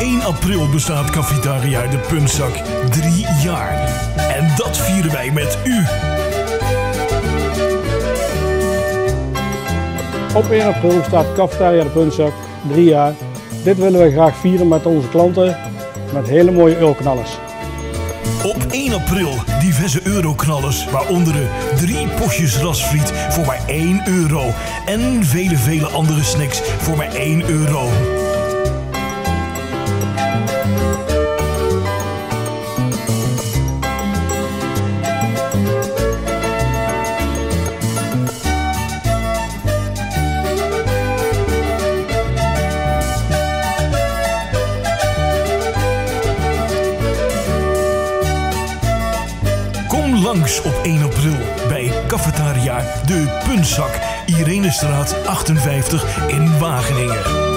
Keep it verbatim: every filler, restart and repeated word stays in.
één april bestaat Cafetaria de Puntzak drie jaar. En dat vieren wij met u. Op één april staat Cafetaria de Puntzak drie jaar. Dit willen we graag vieren met onze klanten met hele mooie euroknallers. Op één april diverse euroknallers, waaronder de drie potjes rasfriet voor maar één euro. En vele vele andere snacks voor maar één euro. Kom langs op één april bij Cafetaria de Puntzak, Irenestraat achtenvijftig in Wageningen.